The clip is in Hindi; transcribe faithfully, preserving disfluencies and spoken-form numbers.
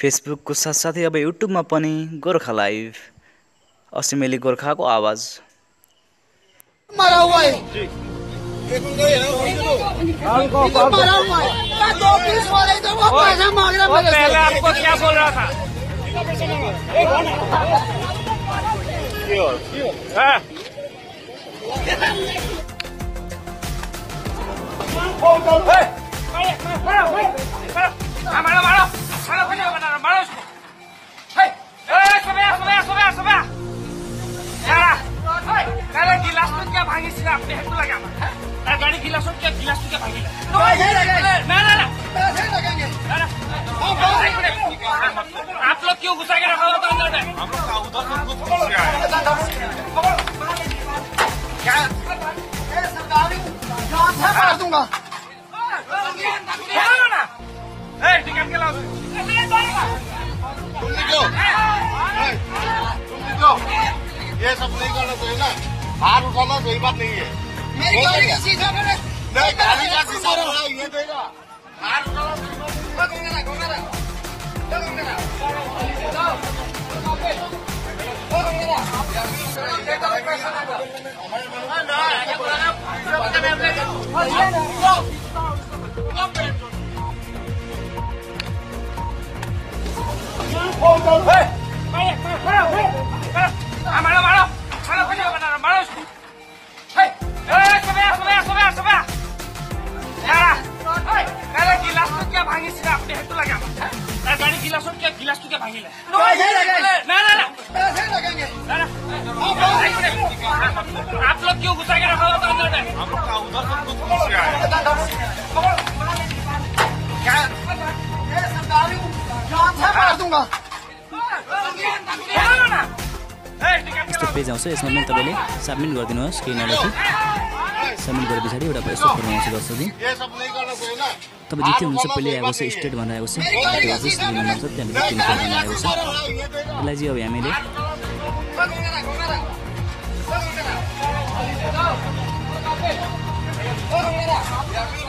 फेसबुकको साथसाथै अब युट्युबमा पनि गोर्खा लाइभ असिमेली गोर्खाको आवाज। मरा हुआ है दो पीस वाले तो वो पैसा मांग रहा है। पहले आपको क्या बोल रहा था? हाँ। मारो मारो मारो मारो मारो मारो उसको। अरे गिलास तो क्या भागी सीधा अपने हेड को लगा मैं गाड़ी गिलास क्या गिलास तो क्या भागी ना ना ना पैसे लगेंगे। आप लोग क्यों घुसा के रखा हुआ था अंदर में? हम लोग उधर से कुछ घुस गया क्या सरकारी जान से मार दूंगा। टिकट के लाओ ये सब नहीं करना चाहिए ना। हाथ उठाना सही बात नहीं है। मेरी गाड़ी का शीशा मैंने नहीं गाड़ी का शीशा ये देगा। हाथ उठाना सही बात नहीं है। मारो मारो मारो मारो उसको। अरे गिलास तो क्या भागी सीधा अपने हेड को लगा मैं गाड़ी गिलास क्या गिलास तो क्या भागी ना ना ना पैसे लगेंगे। आप लोग क्यों घुसा के रखा हुआ था अंदर में? हम लोग उधर से कुछ घुस गया क्या सरकारी जान से मार दूंगा। यस्तो पेज आउँछ, यसमा पनि तपाईँले सबमिट गरिदिनुहोस्। केही नलेखी सबमिट गरे पछाडि एउटा यस्तो फर्म आउँछ दर्शकजी। तपाईँ जित्दै हुनुहुन्छ पहिले आएको छ स्टेट भनेर आएको छ, त्यो चाहिँ स्क्रिन नम्बर छ, त्यहाँनिर पिनकोड भनेर आएको छ। यसलाई चाहिँ अब हामीले Oh,